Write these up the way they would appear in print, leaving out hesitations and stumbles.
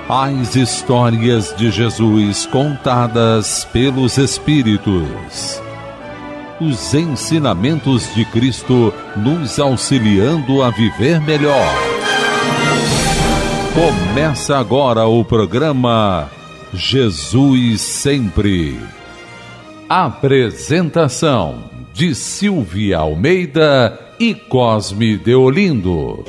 As histórias de Jesus contadas pelos Espíritos. Os ensinamentos de Cristo nos auxiliando a viver melhor. Começa agora o programa Jesus Sempre. Apresentação de Silvia Almeida e Cosme Deolindo.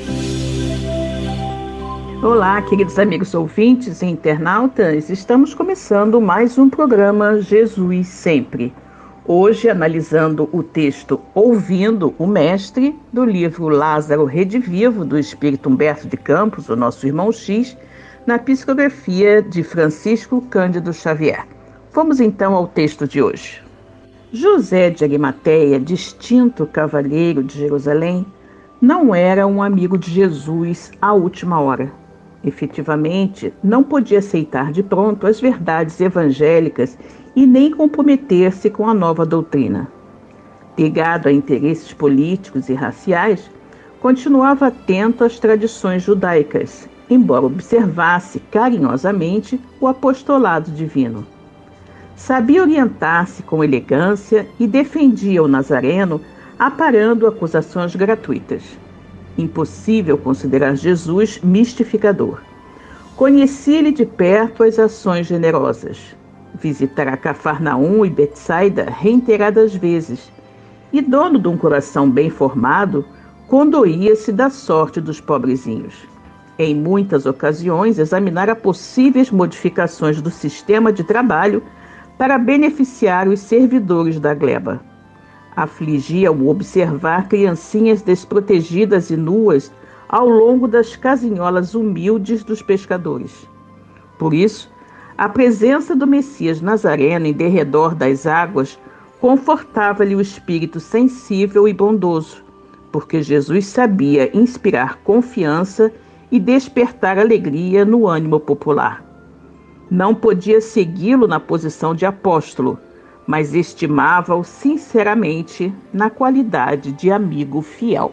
Olá, queridos amigos ouvintes e internautas, estamos começando mais um programa Jesus Sempre. Hoje analisando o texto Ouvindo o Mestre, do livro Lázaro Redivivo, do Espírito Humberto de Campos, o nosso irmão X, na psicografia de Francisco Cândido Xavier. Vamos então ao texto de hoje. José de Arimateia, distinto cavalheiro de Jerusalém, não era um amigo de Jesus à última hora. Efetivamente, não podia aceitar de pronto as verdades evangélicas e nem comprometer-se com a nova doutrina. Ligado a interesses políticos e raciais, continuava atento às tradições judaicas, embora observasse carinhosamente o apostolado divino. Sabia orientar-se com elegância e defendia o Nazareno, aparando acusações gratuitas. Impossível considerar Jesus mistificador. Conhecia-lhe de perto as ações generosas. Visitara Cafarnaum e Betsaida reiteradas vezes, e dono de um coração bem formado, condoía-se da sorte dos pobrezinhos. Em muitas ocasiões, examinara possíveis modificações do sistema de trabalho para beneficiar os servidores da gleba. Afligia-o observar criancinhas desprotegidas e nuas ao longo das casinholas humildes dos pescadores. Por isso, a presença do Messias Nazareno em derredor das águas confortava-lhe o espírito sensível e bondoso, porque Jesus sabia inspirar confiança e despertar alegria no ânimo popular. Não podia segui-lo na posição de apóstolo, mas estimava-o sinceramente na qualidade de amigo fiel.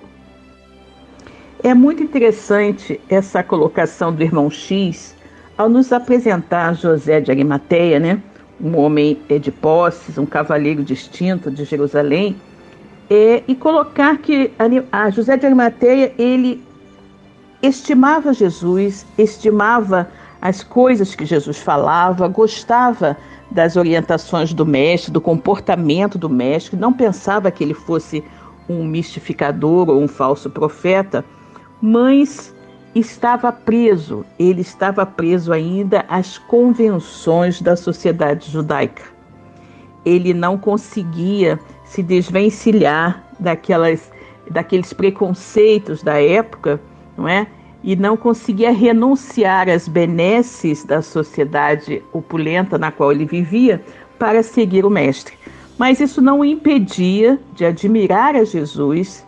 É muito interessante essa colocação do irmão X ao nos apresentar José de Arimateia, né? Um homem de posses, um cavaleiro distinto de Jerusalém, e colocar que a José de Arimateia, ele estimava Jesus, estimava as coisas que Jesus falava, gostava das orientações do mestre, do comportamento do mestre, não pensava que ele fosse um mistificador ou um falso profeta, mas ele estava preso ainda às convenções da sociedade judaica. Ele não conseguia se desvencilhar daqueles preconceitos da época, não é? E não conseguia renunciar às benesses da sociedade opulenta na qual ele vivia para seguir o mestre. Mas isso não o impedia de admirar a Jesus,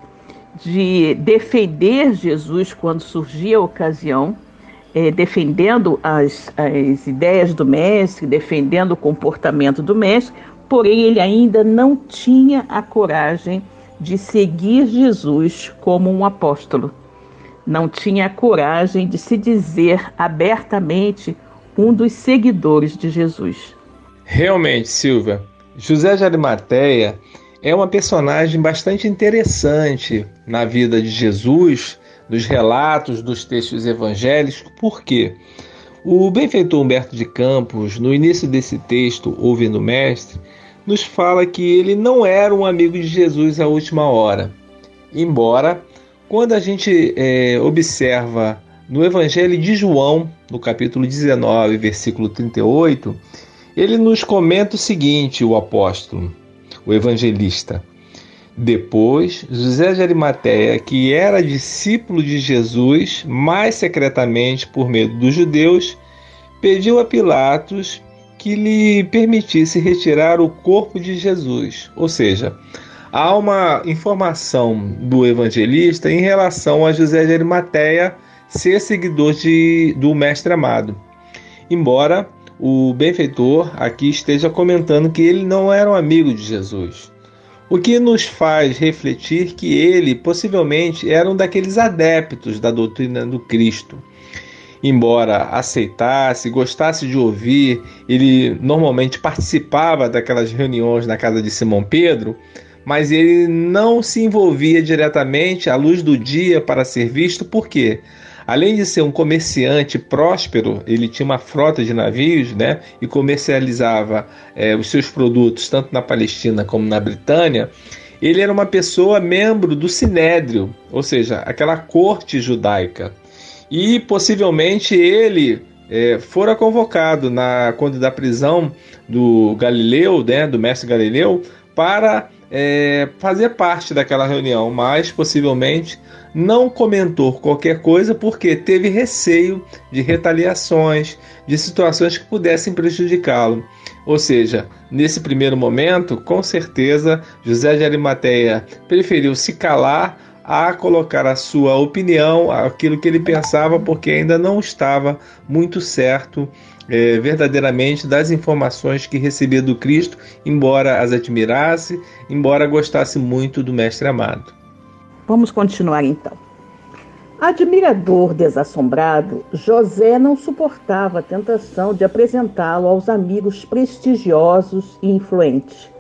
de defender Jesus quando surgia a ocasião, defendendo as ideias do mestre, defendendo o comportamento do mestre, porém ele ainda não tinha a coragem de seguir Jesus como um apóstolo. Não tinha a coragem de se dizer abertamente um dos seguidores de Jesus. Realmente, Silvia, José de Arimateia é uma personagem bastante interessante na vida de Jesus, nos relatos dos textos evangélicos. Por quê? O benfeitor Humberto de Campos, no início desse texto, Ouvindo o Mestre, nos fala que ele não era um amigo de Jesus à última hora, embora quando a gente observa no Evangelho de João, no capítulo 19, versículo 38, ele nos comenta o seguinte, o apóstolo, o evangelista: depois, José de Arimateia, que era discípulo de Jesus, mais secretamente por medo dos judeus, pediu a Pilatos que lhe permitisse retirar o corpo de Jesus. Ou seja, há uma informação do evangelista em relação a José de Arimateia ser seguidor do Mestre Amado. Embora o benfeitor aqui esteja comentando que ele não era um amigo de Jesus. O que nos faz refletir que ele possivelmente era um daqueles adeptos da doutrina do Cristo. embora aceitasse, gostasse de ouvir, ele normalmente participava daquelas reuniões na casa de Simão Pedro, mas ele não se envolvia diretamente à luz do dia para ser visto, porque, além de ser um comerciante próspero, ele tinha uma frota de navios, né, e comercializava os seus produtos tanto na Palestina como na Britânia. Ele era uma pessoa membro do Sinédrio, ou seja, aquela corte judaica. E possivelmente ele fora convocado quando da prisão do Galileu, né, do mestre Galileu, para fazer parte daquela reunião, mas possivelmente não comentou qualquer coisa porque teve receio de retaliações, de situações que pudessem prejudicá-lo. Ou seja, nesse primeiro momento, com certeza, José de Arimateia preferiu se calar a colocar a sua opinião, aquilo que ele pensava, porque ainda não estava muito certo verdadeiramente das informações que recebia do Cristo, embora as admirasse, embora gostasse muito do Mestre amado. Vamos continuar então. Admirador desassombrado, José não suportava a tentação de apresentá-lo aos amigos prestigiosos e influentes.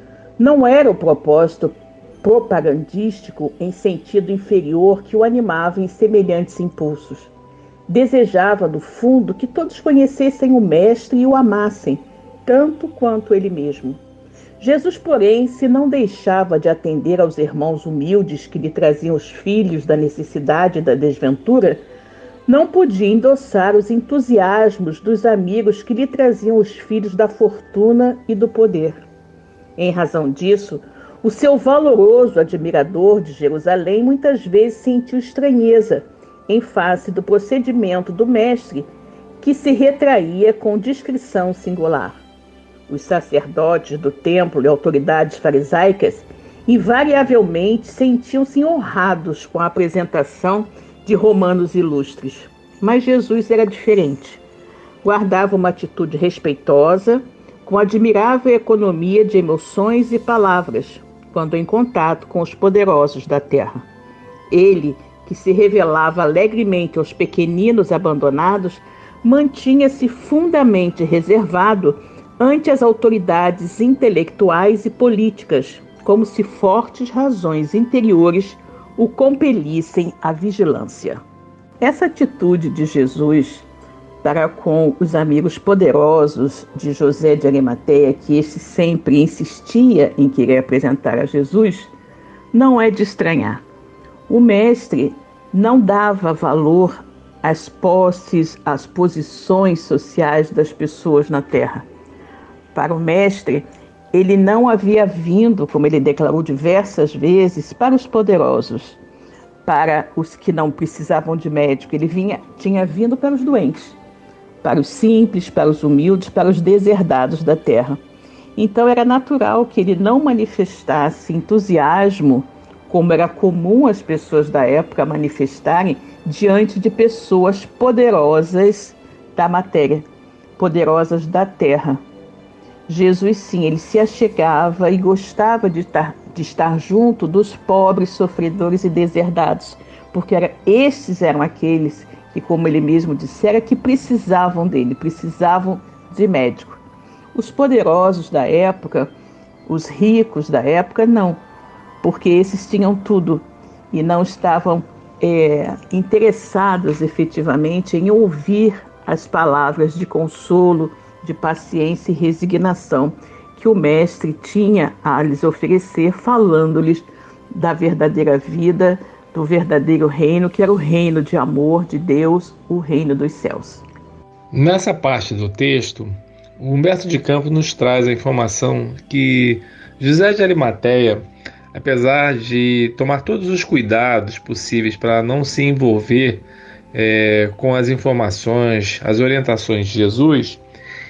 Não era o propósito propagandístico em sentido inferior que o animava em semelhantes impulsos. Desejava, do fundo, que todos conhecessem o Mestre e o amassem, tanto quanto ele mesmo. Jesus, porém, se não deixava de atender aos irmãos humildes que lhe traziam os filhos da necessidade e da desventura, não podia endossar os entusiasmos dos amigos que lhe traziam os filhos da fortuna e do poder. Em razão disso, o seu valoroso admirador de Jerusalém muitas vezes sentiu estranheza em face do procedimento do mestre, que se retraía com discrição singular. Os sacerdotes do templo e autoridades farisaicas invariavelmente sentiam-se honrados com a apresentação de romanos ilustres. Mas Jesus era diferente. Guardava uma atitude respeitosa, com admirável economia de emoções e palavras, quando em contato com os poderosos da terra. Ele, que se revelava alegremente aos pequeninos abandonados, mantinha-se fundamente reservado ante as autoridades intelectuais e políticas, como se fortes razões interiores o compelissem à vigilância. Essa atitude de Jesus para com os amigos poderosos de José de Arimateia, que este sempre insistia em querer apresentar a Jesus, não é de estranhar. O mestre não dava valor às posses, às posições sociais das pessoas na terra. Para o mestre, ele não havia vindo, como ele declarou diversas vezes, para os poderosos, para os que não precisavam de médico. Ele tinha vindo para os doentes, para os simples, para os humildes, para os deserdados da terra. Então era natural que ele não manifestasse entusiasmo, como era comum as pessoas da época manifestarem diante de pessoas poderosas da matéria, poderosas da terra. Jesus, sim, ele se achegava e gostava de estar junto dos pobres, sofredores e deserdados, porque estes eram aqueles que, como ele mesmo dissera, que precisavam dele, precisavam de médico. Os poderosos da época, os ricos da época, não, porque esses tinham tudo e não estavam interessados efetivamente em ouvir as palavras de consolo, de paciência e resignação que o mestre tinha a lhes oferecer, falando-lhes da verdadeira vida, do verdadeiro reino, que era o reino de amor de Deus, o reino dos céus. Nessa parte do texto, o Humberto de Campos nos traz a informação que José de Arimateia, apesar de tomar todos os cuidados possíveis para não se envolver com as informações, as orientações de Jesus,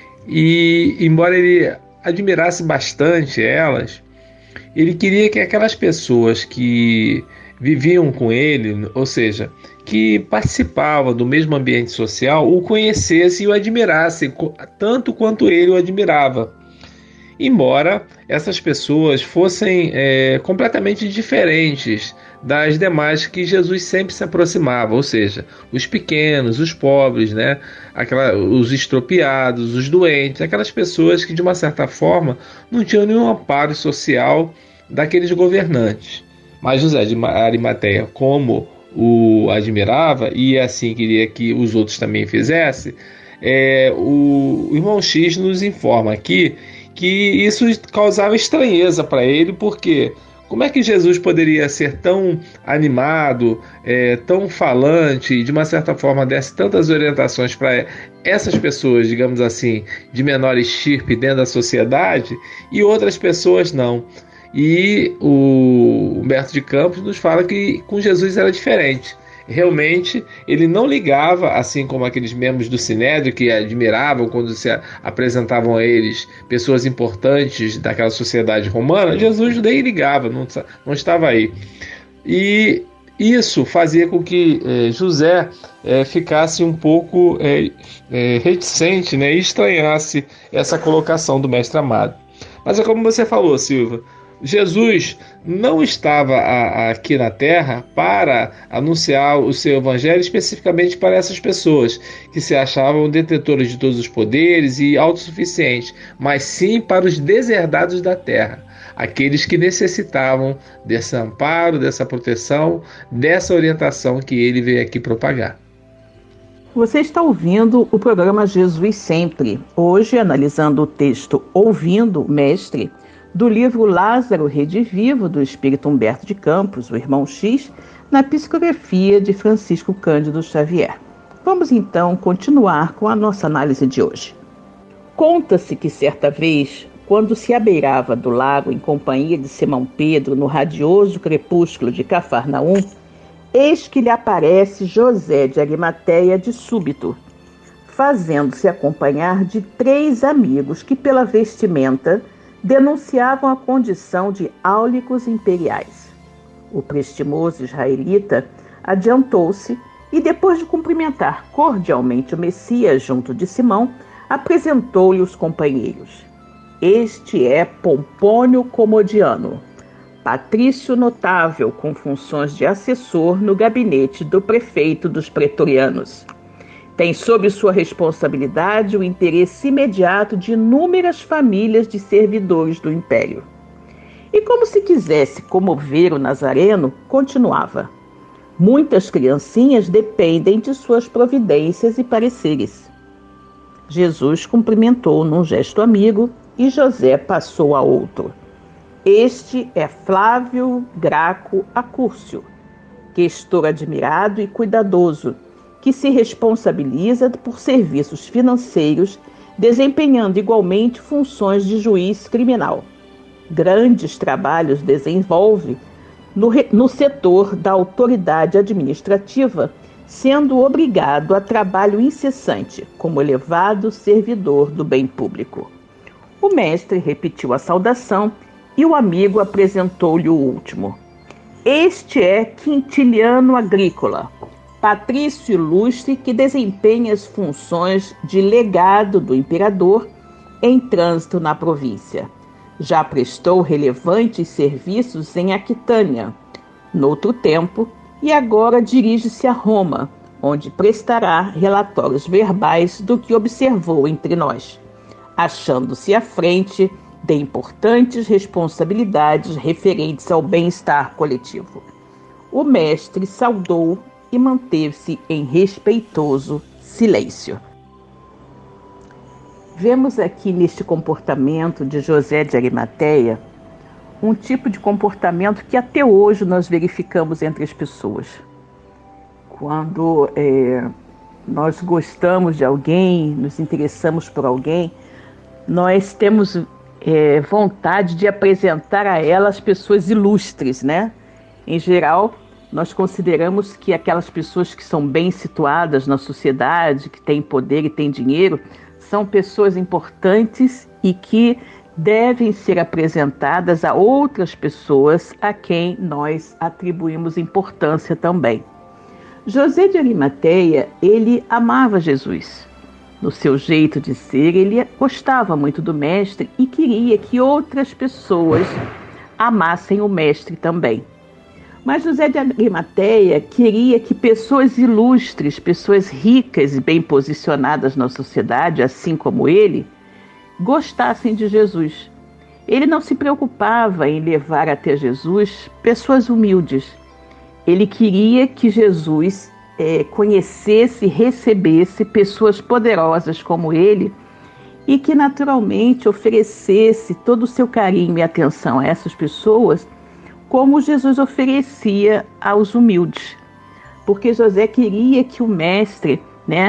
e embora ele admirasse bastante elas, ele queria que aquelas pessoas que viviam com ele, ou seja, que participavam do mesmo ambiente social, o conhecessem e o admirassem, tanto quanto ele o admirava. Embora essas pessoas fossem completamente diferentes das demais que Jesus sempre se aproximava, ou seja, os pequenos, os pobres, né? Os estropiados, os doentes, aquelas pessoas que de uma certa forma não tinham nenhum amparo social daqueles governantes. Mas José de Arimateia, como o admirava e assim queria que os outros também fizessem, o irmão X nos informa aqui que isso causava estranheza para ele, porque como é que Jesus poderia ser tão animado, tão falante, e de uma certa forma desse tantas orientações para essas pessoas, digamos assim, de menor estirpe dentro da sociedade, e outras pessoas não? E o Humberto de Campos nos fala que com Jesus era diferente. Realmente ele não ligava, assim como aqueles membros do Sinédrio que admiravam quando se apresentavam a eles pessoas importantes daquela sociedade romana. Jesus nem ligava, não estava aí. E isso fazia com que José ficasse um pouco reticente, né, e estranhasse essa colocação do mestre amado. Mas é como você falou, Silva, Jesus não estava aqui na Terra para anunciar o seu evangelho especificamente para essas pessoas que se achavam detentores de todos os poderes e autossuficientes, mas sim para os deserdados da Terra, aqueles que necessitavam desse amparo, dessa proteção, dessa orientação que ele veio aqui propagar. Você está ouvindo o programa Jesus Sempre, hoje analisando o texto Ouvindo o Mestre, do livro Lázaro Redivivo, do espírito Humberto de Campos, o irmão X, na psicografia de Francisco Cândido Xavier. Vamos então continuar com a nossa análise de hoje. Conta-se que certa vez, quando se abeirava do lago em companhia de Simão Pedro no radioso crepúsculo de Cafarnaum, eis que lhe aparece José de Arimateia de súbito, fazendo-se acompanhar de 3 amigos que pela vestimenta denunciavam a condição de áulicos imperiais. O prestimoso israelita adiantou-se e, depois de cumprimentar cordialmente o Messias junto de Simão, apresentou-lhe os companheiros. Este é Pompônio Comodiano, patrício notável com funções de assessor no gabinete do prefeito dos pretorianos. Tem sob sua responsabilidade o interesse imediato de inúmeras famílias de servidores do império. E como se quisesse comover o Nazareno, continuava: muitas criancinhas dependem de suas providências e pareceres. Jesus cumprimentou num gesto amigo e José passou a outro. Este é Flávio Graco Acúrcio, questor admirado e cuidadoso, que se responsabiliza por serviços financeiros, desempenhando igualmente funções de juiz criminal. Grandes trabalhos desenvolve no setor da autoridade administrativa, sendo obrigado a trabalho incessante, como elevado servidor do bem público. O mestre repetiu a saudação e o amigo apresentou-lhe o último. Este é Quintiliano Agrícola, patrício ilustre que desempenha as funções de legado do imperador em trânsito na província. Já prestou relevantes serviços em Aquitânia, noutro tempo, e agora dirige-se a Roma, onde prestará relatórios verbais do que observou entre nós, achando-se à frente de importantes responsabilidades referentes ao bem-estar coletivo. O mestre saudou e manteve-se em respeitoso silêncio. Vemos aqui neste comportamento de José de Arimateia um tipo de comportamento que até hoje nós verificamos entre as pessoas. Quando nós gostamos de alguém, nos interessamos por alguém, nós temos vontade de apresentar a ela as pessoas ilustres, né? Em geral, nós consideramos que aquelas pessoas que são bem situadas na sociedade, que têm poder e têm dinheiro, são pessoas importantes e que devem ser apresentadas a outras pessoas a quem nós atribuímos importância também. José de Arimateia, ele amava Jesus. No seu jeito de ser, ele gostava muito do mestre e queria que outras pessoas amassem o mestre também. Mas José de Arimateia queria que pessoas ilustres, pessoas ricas e bem posicionadas na sociedade, assim como ele, gostassem de Jesus. Ele não se preocupava em levar até Jesus pessoas humildes. Ele queria que Jesus conhecesse e recebesse pessoas poderosas como ele e que naturalmente oferecesse todo o seu carinho e atenção a essas pessoas como Jesus oferecia aos humildes. Porque José queria que o mestre,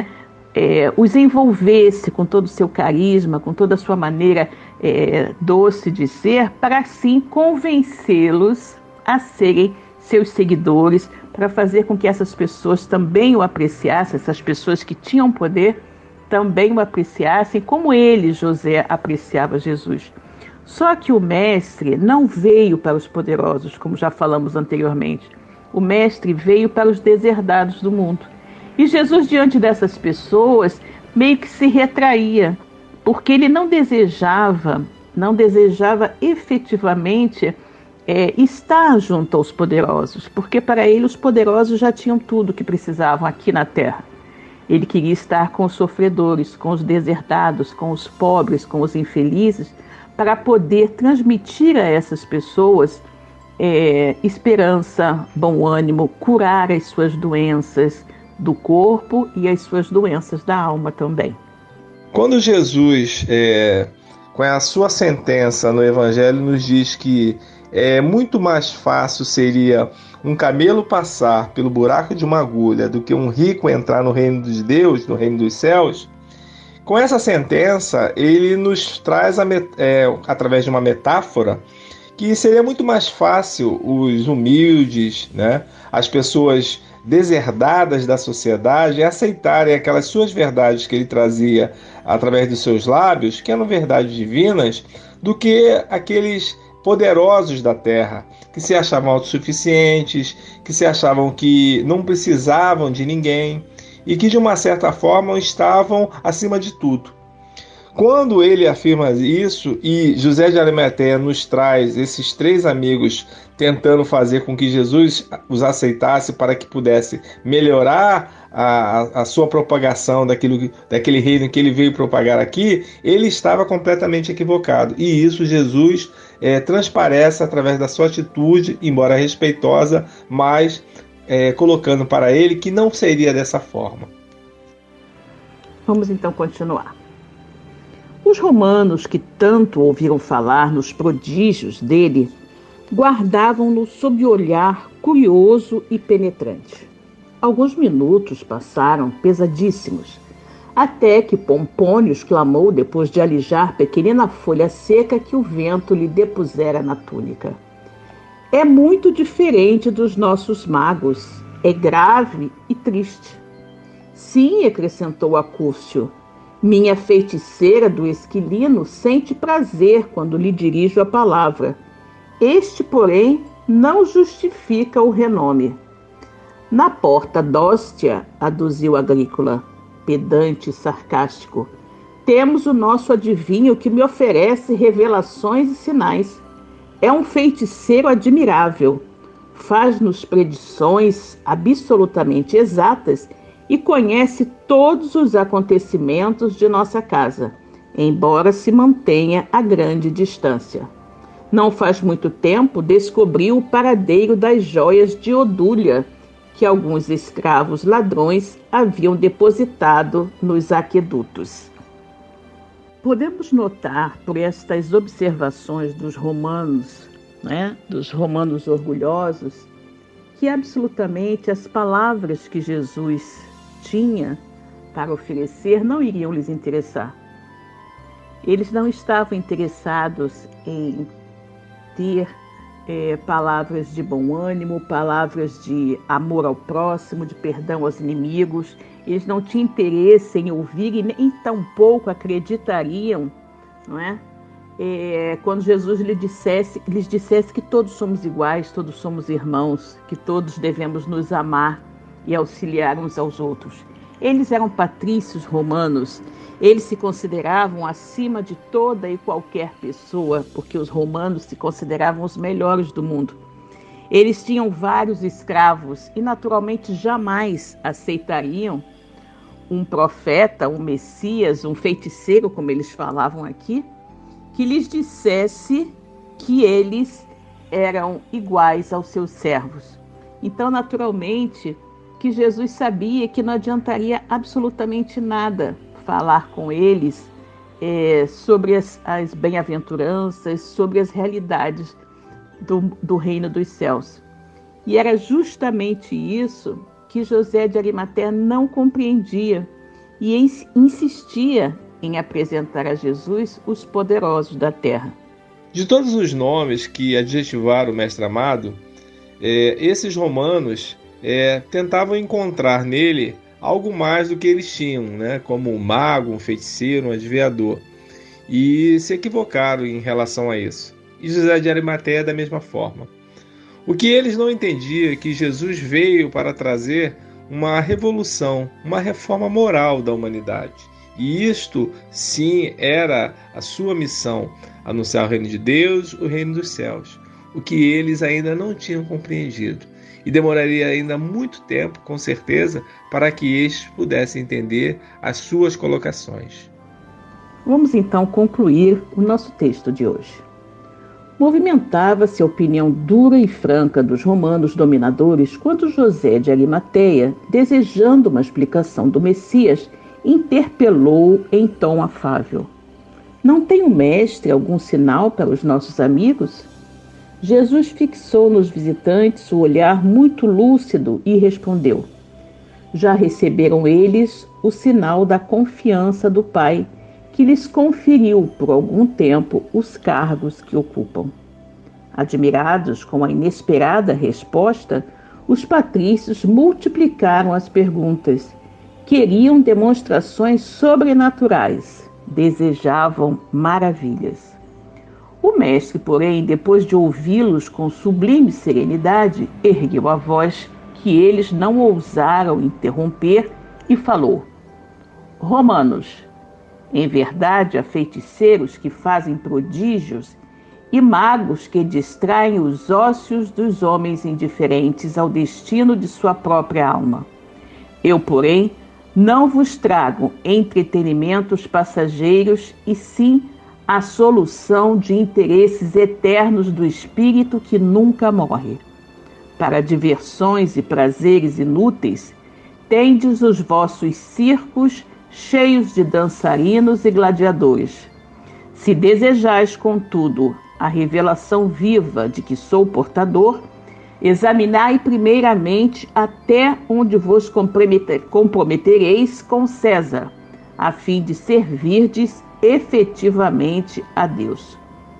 os envolvesse com todo o seu carisma, com toda a sua maneira doce de ser, para assim convencê-los a serem seus seguidores, para fazer com que essas pessoas também o apreciassem, essas pessoas que tinham poder também o apreciassem, como ele, José, apreciava Jesus. Só que o mestre não veio para os poderosos, como já falamos anteriormente. O mestre veio para os deserdados do mundo. E Jesus, diante dessas pessoas, meio que se retraía, porque ele não desejava efetivamente estar junto aos poderosos, porque para ele os poderosos já tinham tudo que precisavam aqui na terra. Ele queria estar com os sofredores, com os deserdados, com os pobres, com os infelizes, para poder transmitir a essas pessoas esperança, bom ânimo, curar as suas doenças do corpo e as suas doenças da alma também. Quando Jesus, com a sua sentença no Evangelho, nos diz que muito mais fácil seria um camelo passar pelo buraco de uma agulha do que um rico entrar no reino de Deus, no reino dos céus, com essa sentença ele nos traz, através de uma metáfora, que seria muito mais fácil os humildes, as pessoas deserdadas da sociedade, aceitarem aquelas suas verdades que ele trazia através dos seus lábios, que eram verdades divinas, do que aqueles poderosos da terra, que se achavam autossuficientes, que se achavam que não precisavam de ninguém e que de uma certa forma estavam acima de tudo. Quando ele afirma isso, e José de Arimateia nos traz esses três amigos tentando fazer com que Jesus os aceitasse para que pudesse melhorar a sua propagação daquele reino que ele veio propagar aqui, ele estava completamente equivocado. E isso Jesus transparece através da sua atitude, embora respeitosa, mas colocando para ele que não seria dessa forma. Vamos então continuar. Os romanos, que tanto ouviram falar nos prodígios dele, guardavam-no sob olhar curioso e penetrante. Alguns minutos passaram pesadíssimos, até que Pompônio clamou depois de alijar pequenina folha seca que o vento lhe depusera na túnica. É muito diferente dos nossos magos, é grave e triste. Sim, acrescentou Acúcio, minha feiticeira do Esquilino sente prazer quando lhe dirijo a palavra. Este, porém, não justifica o renome. Na porta d'Óstia, aduziu Agrícola, pedante e sarcástico, temos o nosso adivinho que me oferece revelações e sinais. É um feiticeiro admirável, faz-nos predições absolutamente exatas e conhece todos os acontecimentos de nossa casa, embora se mantenha a grande distância. Não faz muito tempo descobriu o paradeiro das joias de Odúlia, que alguns escravos ladrões haviam depositado nos aquedutos. Podemos notar por estas observações dos romanos, dos romanos orgulhosos, que absolutamente as palavras que Jesus tinha para oferecer não iriam lhes interessar. Eles não estavam interessados em ter palavras de bom ânimo, palavras de amor ao próximo, de perdão aos inimigos. Eles não tinham interesse em ouvir e nem tampouco acreditariam, quando Jesus lhes dissesse que todos somos iguais, todos somos irmãos, que todos devemos nos amar e auxiliar uns aos outros. Eles eram patrícios romanos, eles se consideravam acima de toda e qualquer pessoa, porque os romanos se consideravam os melhores do mundo. Eles tinham vários escravos e naturalmente jamais aceitariam um profeta, um Messias, um feiticeiro, como eles falavam aqui, que lhes dissesse que eles eram iguais aos seus servos. Então, naturalmente, que Jesus sabia que não adiantaria absolutamente nada falar com eles sobre as bem-aventuranças, sobre as realidades do reino dos céus. E era justamente isso que José de Arimateia não compreendia e insistia em apresentar a Jesus os poderosos da terra. De todos os nomes que adjetivaram o mestre amado, esses romanos tentavam encontrar nele algo mais do que eles tinham, né? Como um mago, um feiticeiro, um adivinhador. E se equivocaram em relação a isso. E José de Arimateia da mesma forma. O que eles não entendiam é que Jesus veio para trazer uma revolução, uma reforma moral da humanidade. E isto, sim, era a sua missão, anunciar o reino de Deus, o reino dos céus, o que eles ainda não tinham compreendido. E demoraria ainda muito tempo, com certeza, para que estes pudessem entender as suas colocações. Vamos então concluir o nosso texto de hoje. Movimentava-se a opinião dura e franca dos romanos dominadores quando José de Arimateia, desejando uma explicação do Messias, interpelou em tom afável: "Não tem o mestre algum sinal para os nossos amigos?" Jesus fixou nos visitantes o olhar muito lúcido e respondeu: "Já receberam eles o sinal da confiança do Pai, que lhes conferiu por algum tempo os cargos que ocupam." Admirados com a inesperada resposta, os patrícios multiplicaram as perguntas. Queriam demonstrações sobrenaturais, desejavam maravilhas. O mestre, porém, depois de ouvi-los com sublime serenidade, ergueu a voz, que eles não ousaram interromper, e falou: "Romanos, em verdade há feiticeiros que fazem prodígios e magos que distraem os ócios dos homens indiferentes ao destino de sua própria alma. Eu, porém, não vos trago entretenimentos passageiros, e sim a solução de interesses eternos do espírito que nunca morre. Para diversões e prazeres inúteis, tendes os vossos circos cheios de dançarinos e gladiadores. Se desejais, contudo, a revelação viva de que sou portador, examinai primeiramente até onde vos comprometereis com César, a fim de servirdes efetivamente a Deus."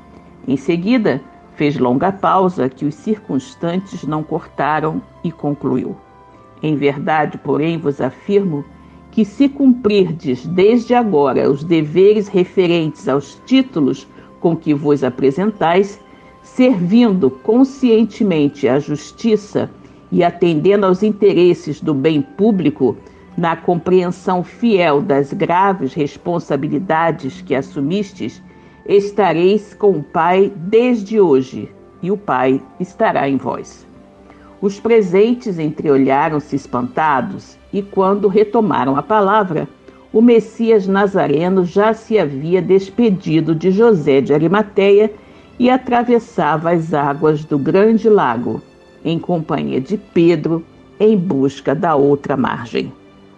Em seguida, fez longa pausa que os circunstantes não cortaram e concluiu: "Em verdade, porém, vos afirmo que se cumprirdes desde agora os deveres referentes aos títulos com que vos apresentais, servindo conscientemente à justiça e atendendo aos interesses do bem público, na compreensão fiel das graves responsabilidades que assumistes, estareis com o Pai desde hoje, e o Pai estará em vós." Os presentes entreolharam-se espantados, e quando retomaram a palavra, o Messias Nazareno já se havia despedido de José de Arimateia e atravessava as águas do grande lago, em companhia de Pedro, em busca da outra margem.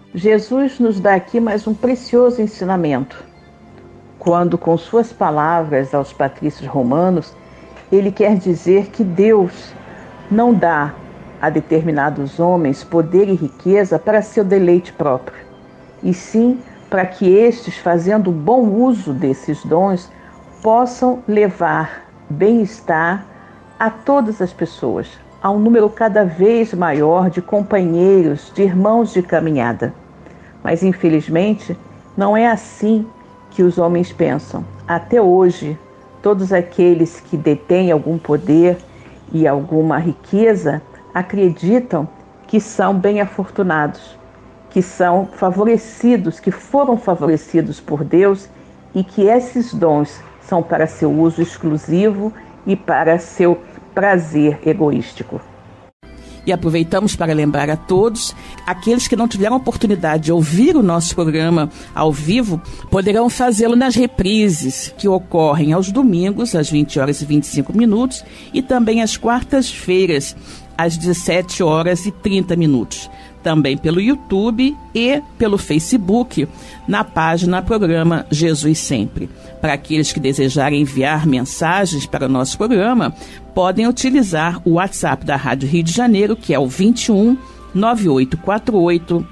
Jesus nos dá aqui mais um precioso ensinamento, quando, com suas palavras aos patrícios romanos, ele quer dizer que Deus não dá a determinados homens poder e riqueza para seu deleite próprio, e sim para que estes, fazendo bom uso desses dons, possam levar bem-estar a todas as pessoas, a um número cada vez maior de companheiros, de irmãos de caminhada. Mas, infelizmente, não é assim que os homens pensam. Até hoje, todos aqueles que detêm algum poder e alguma riqueza acreditam que são bem-afortunados, que são favorecidos, que foram favorecidos por Deus, e que esses dons são para seu uso exclusivo e para seu prazer egoístico. E aproveitamos para lembrar a todos, aqueles que não tiveram a oportunidade de ouvir o nosso programa ao vivo, poderão fazê-lo nas reprises, que ocorrem aos domingos, às 20h25, e também às quartas-feiras, às 17h30. Também pelo YouTube e pelo Facebook, na página Programa Jesus Sempre. Para aqueles que desejarem enviar mensagens para o nosso programa, podem utilizar o WhatsApp da Rádio Rio de Janeiro, que é o 21 9848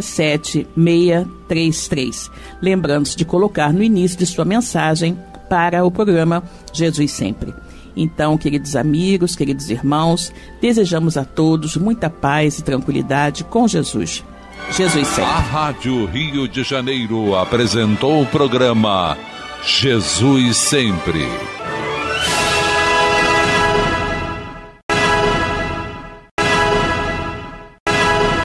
67633. Lembrando-se de colocar no início de sua mensagem para o programa Jesus Sempre. Então, queridos amigos, queridos irmãos, desejamos a todos muita paz e tranquilidade com Jesus. Jesus sempre. A Rádio Rio de Janeiro apresentou o programa Jesus Sempre.